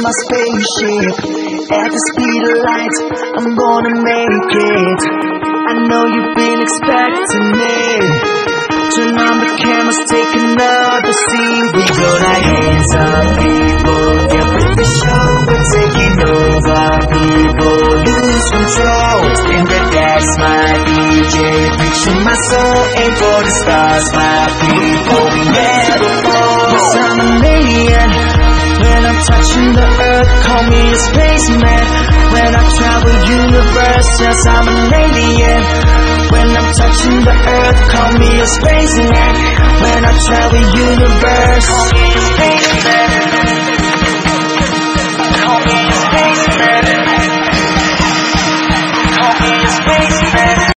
my spaceship at the speed of light. I'm gonna make it. I know you've been expecting me. Turn on the cameras, take another scene. We go like hands up, people. Get with the show, we're taking over. People lose control. Spin the decks, my DJ. Preaching my soul, aim for the stars, my people. We never fall. Yes, I'm an alien. When I'm touching the earth, call me a spaceman. When I travel universe, yes, I'm an alien. When I'm touching the earth, call me a spaceman. When I travel universe, call me a spaceman.